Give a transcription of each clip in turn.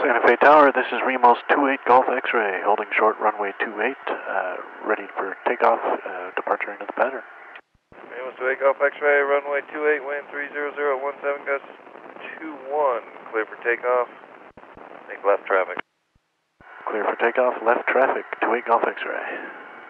Santa Fe Tower, this is Remos 28 Golf X-ray, holding short runway 28, ready for takeoff, departure into the pattern. Remos 28 Golf X-ray, runway 28, wind 30017, gust 21, clear for takeoff, make left traffic. Clear for takeoff, left traffic, 28 Golf X-ray.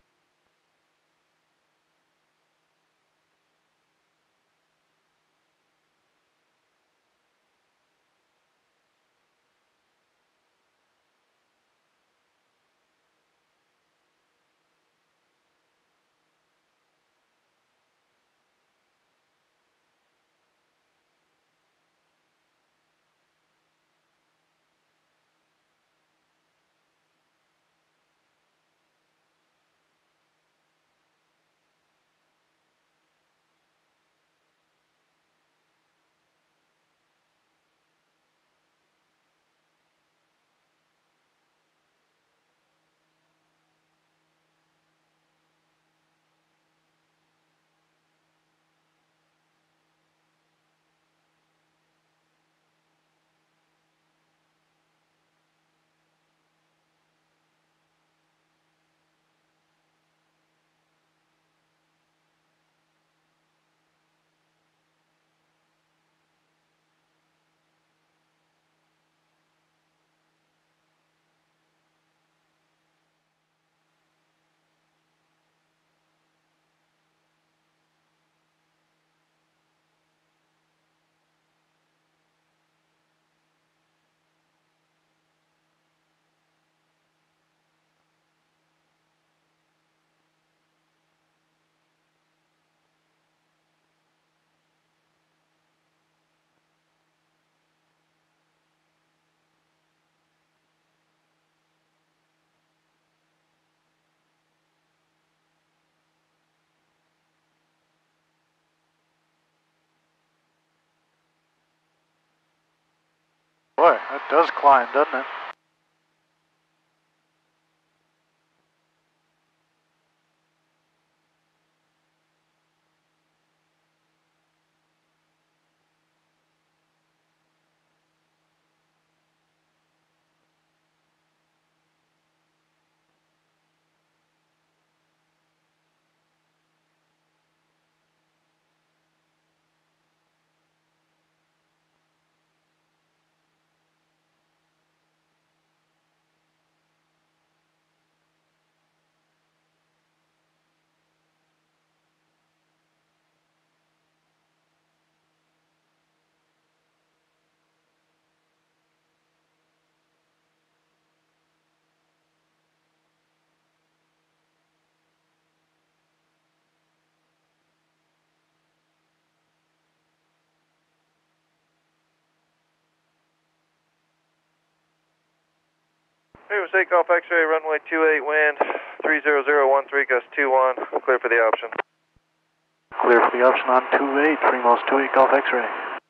Boy, that does climb, doesn't it? Remos 8 Golf X-ray, runway 28, wind 30013, gust 21, clear for the option. Clear for the option on 28, Remos 28 Golf X-ray.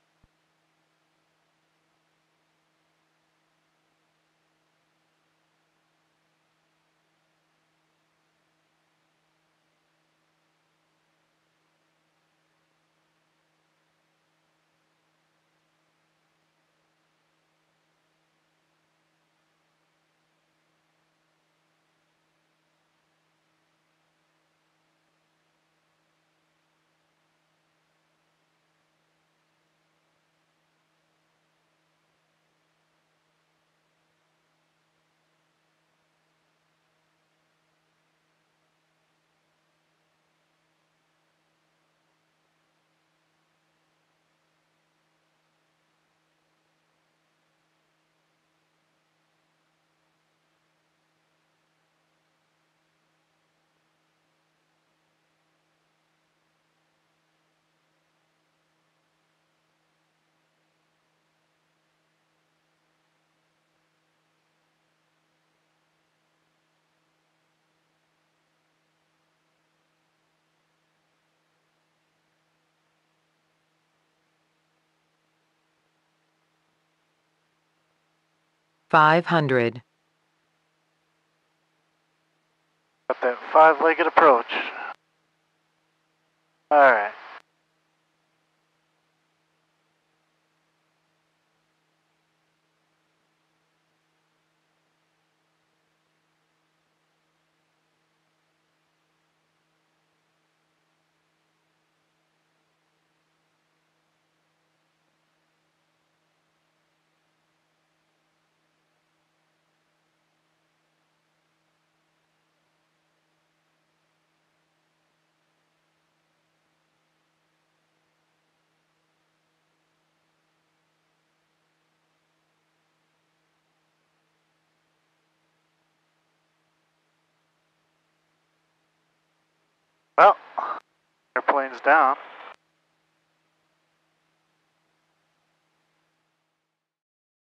$500. Got that five-legged approach. Alright. winds down.